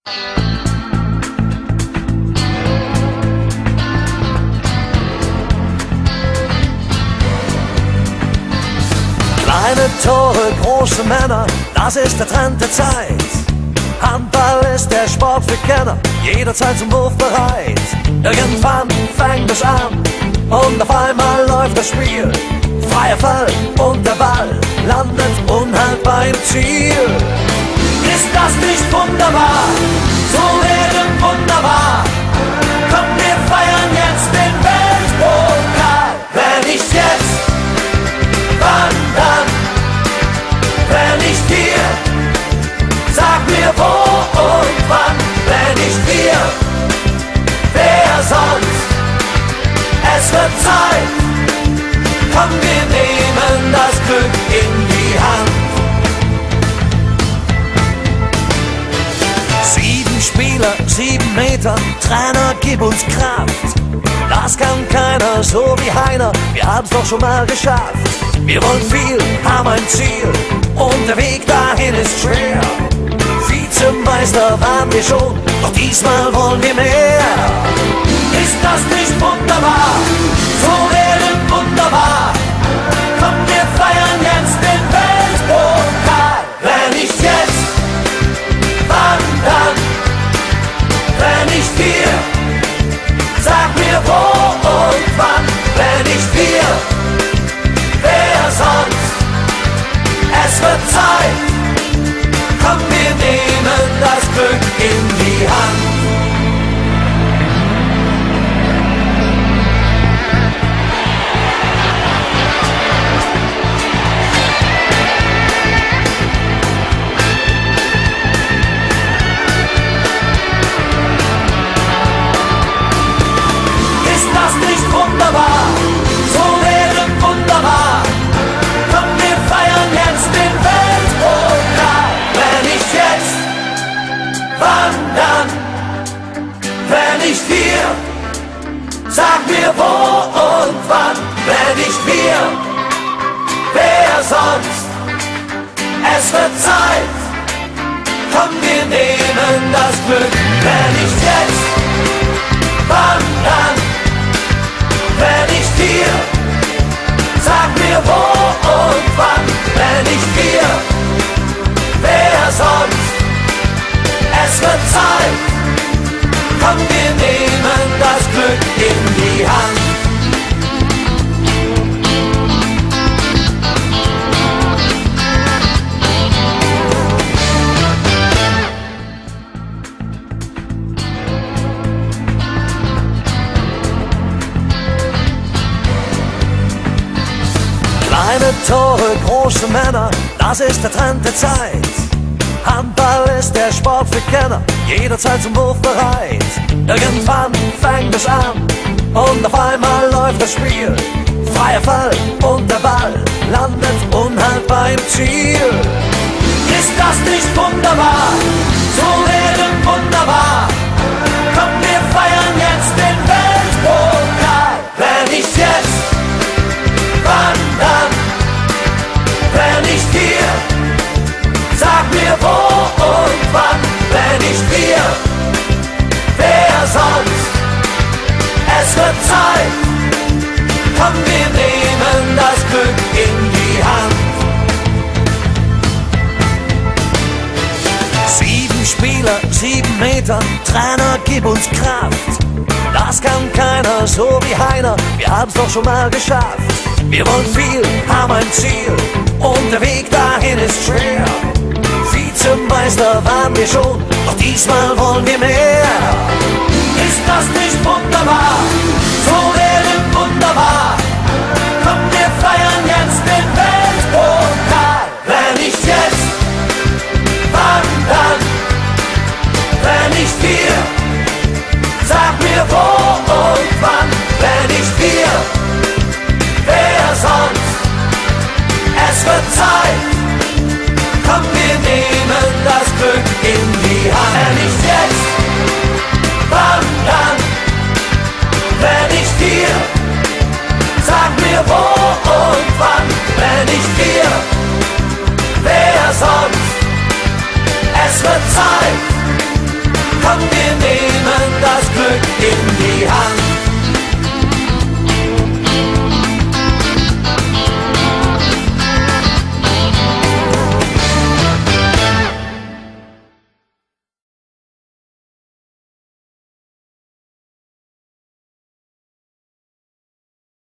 Kleine Tore, große Männer, das ist der Trend der Zeit. Handball ist der Sport für Kenner, jederzeit zum Wurf bereit. Irgendwann fängt es an und auf einmal läuft das Spiel. Freier Fall und der Ball landet unhaltbar im Ziel. Ist das nicht wunderbar? So wäre wunderbar. Komm, wir feiern jetzt den Weltpokal. Wenn nicht jetzt, wann dann? Wenn nicht hier, sag mir wo und wann. Wenn nicht wir, wer sonst? Es wird Zeit, komm, wir nehmen das Glück in die Hand. 7 Spieler, 7 Meter, Trainer, gib uns Kraft. Das kann keiner so wie Heiner, wir haben's doch schon mal geschafft. Wir wollen viel, haben ein Ziel und der Weg dahin ist schwer. Vizemeister waren wir schon, doch diesmal wollen wir mehr. Ist das nicht wunderbar? So wäre wunderbar. Komm, wir feiern jetzt den Weltpokal. Wenn nicht jetzt, wann dann? Wenn nicht wir, sag mir wo und wann. Wenn nicht wir, wer sonst? Es wird Zeit, komm, wir nehmen das Glück in die Hand. Ist das nicht wunderbar? So wäre wunderbar. Komm, wir feiern jetzt den Weltpokal. Wenn nicht jetzt, wann dann? Wenn nicht wir, sag mir wo und wann. Wenn nicht wir, wer sonst? Es wird Zeit, komm, wir nehmen das Glück. Wenn nicht jetzt, wann dann? Wenn nicht wir, sag mir wo und wann. Wenn nicht wir, wer sonst? Es wird Zeit, komm, wir nehmen das Glück in die Hand. Kleine Tore, große Männer, das ist der Trend der Zeit. Handball ist der Sport für Kenner, jederzeit zum Wurf bereit. Irgendwann fängt es an und auf einmal läuft das Spiel. Freier Fall und der Ball landet unhaltbar im Ziel. Ist das nicht wunderbar? So wäre wunderbar. Komm, wir feiern jetzt den Weltpokal. Wenn nicht jetzt, wann dann? Wenn nicht wir, sag mir wo und wann. Wenn nicht wir, wer sonst? Es wird Zeit, komm, wir nehmen das Glück in die Hand. 7 Spieler, 7 Meter, Trainer, gib uns Kraft. Das kann keiner so wie Heiner, wir haben's doch schon mal geschafft. Wir wollen viel, haben ein Ziel und der Weg dahin ist schwer. Vizemeister waren wir schon, doch diesmal wollen wir mehr. Ist das nicht wunderbar?